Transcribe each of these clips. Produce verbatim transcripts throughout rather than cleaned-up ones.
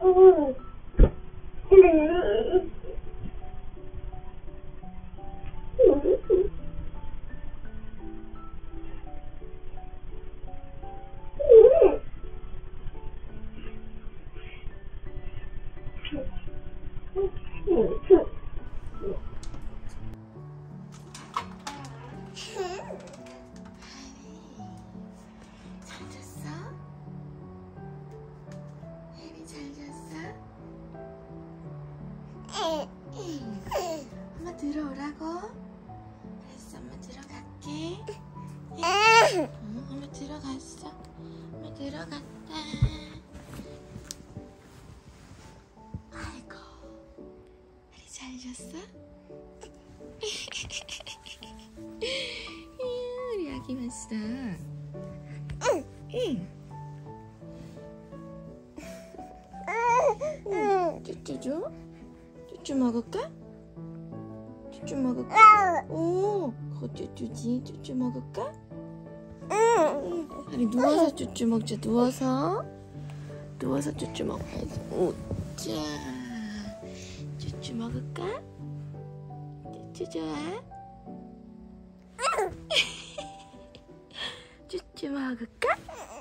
잘 잤어? 혜리 잘 잤어? 엄마 들어오라고? 알았어, 엄마 들어갈게. 응, 엄마 들어갔어. 엄마 들어갔다. 아이고, 혜리 잘 잤어? 우리 아기 왔어. 응. 쭈쭈 줘? 쭈쭈 먹을까? 쭈쭈 먹을까? 오, 그거 쭈쭈지? 쭈쭈 먹을까? 응. 아니 누워서 쭈쭈 먹자. 누워서. 누워서 쭈쭈 먹어야지. 오자. 쭈쭈 먹을까? 쭈쭈 좋아? 쭈쭈 먹을까?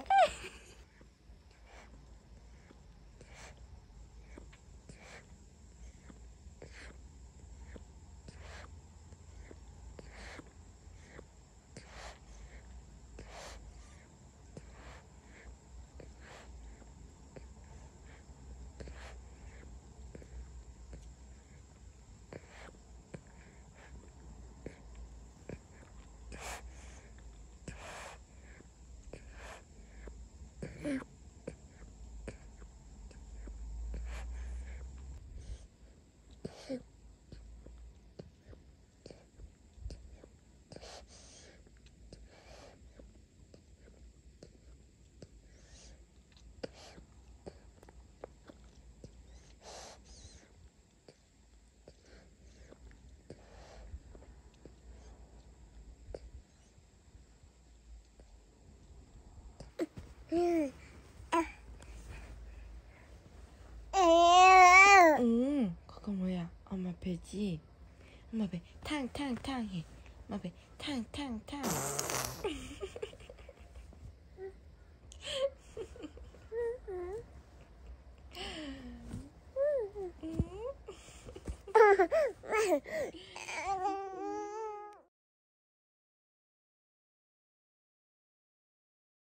응, 그거 뭐야? 엄마 배지? 엄마 배 탕탕탕 해. 엄마 배 탕탕탕.